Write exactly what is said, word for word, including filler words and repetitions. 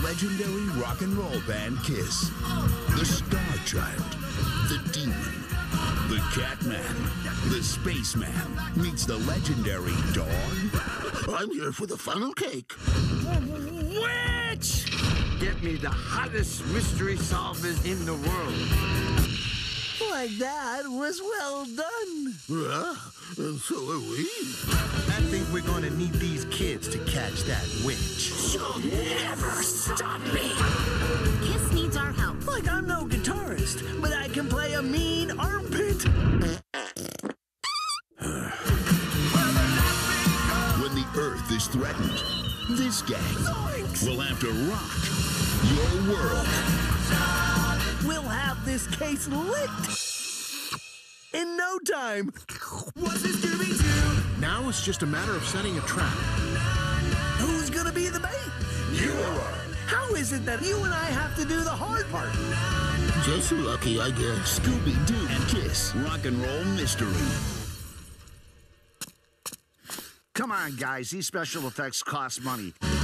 legendary rock and roll band Kiss. The Star Child, the Demon, the Catman, the Spaceman meets the legendary Dog. I'm here for the funnel cake. Witch! Get me the hottest mystery solvers in the world. Like that was well done. Yeah, and so are we. I think we're gonna need these kids to catch that witch. You'll never stop me. Kiss needs our help. Like I'm no guitarist, but I can play a mean armpit. When the Earth is threatened, this gang Zoinks! will have to rock your world. We'll have this case licked in no time. What's this Scooby-Doo? Now it's just a matter of setting a trap. Who's gonna be the bait? You are. How is it that you and I have to do the hard part? Just lucky, I guess. Scooby-Doo and Kiss Rock and Roll Mystery. Come on, guys. These special effects cost money.